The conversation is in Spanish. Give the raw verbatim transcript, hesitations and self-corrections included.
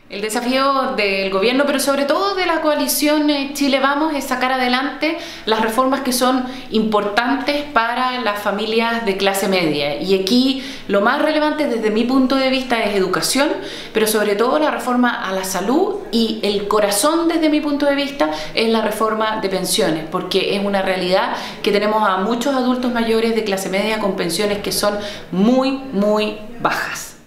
El desafío del gobierno, pero sobre todo de la coalición Chile Vamos, es sacar adelante las reformas que son importantes para las familias de clase media. Y aquí lo más relevante desde mi punto de vista es educación, pero sobre todo la reforma a la salud, y el corazón desde mi punto de vista es la reforma de pensiones, porque es una realidad que tenemos a muchos adultos mayores de clase media con pensiones que son muy, muy bajas.